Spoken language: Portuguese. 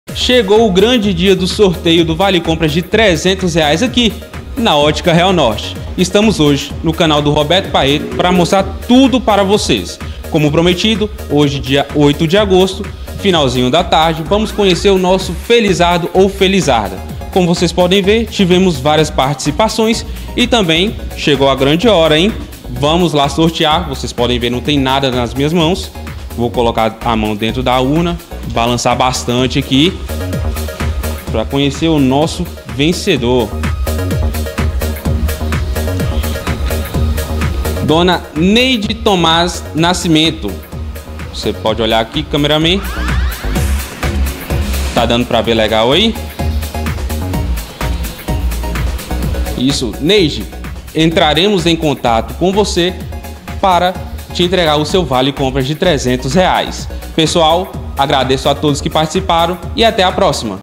Chegou o grande dia do sorteio do Vale Compras de R$300 aqui na Ótica Real Norte. Estamos hoje no canal do Roberto Paeto para mostrar tudo para vocês. Como prometido, hoje dia 8 de agosto, finalzinho da tarde, vamos conhecer o nosso Felizardo ou Felizarda. Como vocês podem ver, tivemos várias participações e também chegou a grande hora, hein? Vamos lá sortear. Vocês podem ver, não tem nada nas minhas mãos. Vou colocar a mão dentro da urna, balançar bastante aqui para conhecer o nosso vencedor. Dona Neide Tomás Nascimento. Você pode olhar aqui, cameraman. Tá dando para ver legal aí? Isso, Neide, entraremos em contato com você para te entregar o seu Vale Compras de R$300. Pessoal, agradeço a todos que participaram e até a próxima.